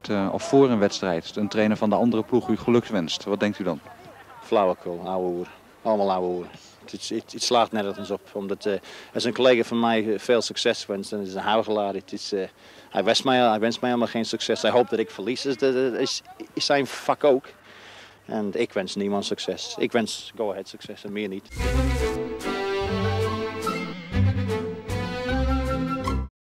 of voor een wedstrijd een trainer van de andere ploeg u gelukswenst, wat denkt u dan? Flauwekul, ouwe hoer. Allemaal ouwe hoer. Het slaagt nergens op. Omdat als een collega van mij veel succes wenst, dan is het een huigelaar. Hij wenst mij helemaal geen succes. Hij hoopt dat ik verlies. Dat is zijn vak ook. En ik wens niemand succes. Ik wens Go Ahead succes en meer niet.